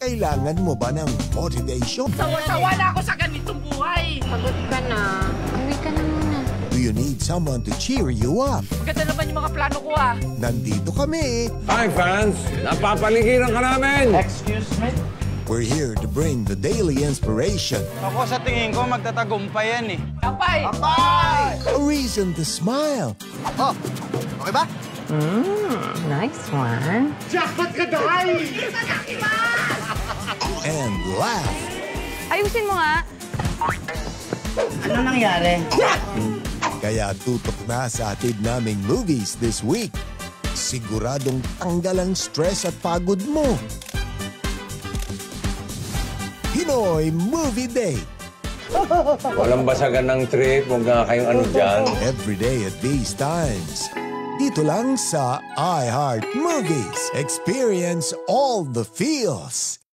Kailangan mo ba ng motivation? Sawa-sawa na ako sa ganitong buhay. Pagod ka na. Uwi ka na muna. Do you need someone to cheer you up? Maganda naman yung mga plano ko Nandito kami. Hi fans! Napapaligiran ka namin! Excuse me? We're here to bring the daily inspiration. Ako sa tingin ko magtatagumpay yan eh. Kapay! A reason to smile. Oh, okay ba? Nice one. And laugh. Ayusin mo nga. Ano nangyari? Kaya tutok na sa atid naming movies this week. Siguradong tanggal ang stress at pagod mo. Pinoy Movie Day. Walang basagan ng trip, huwag nga kayong ano dyan. Every day at these times. Dito lang sa iHeart Movies. Experience all the feels.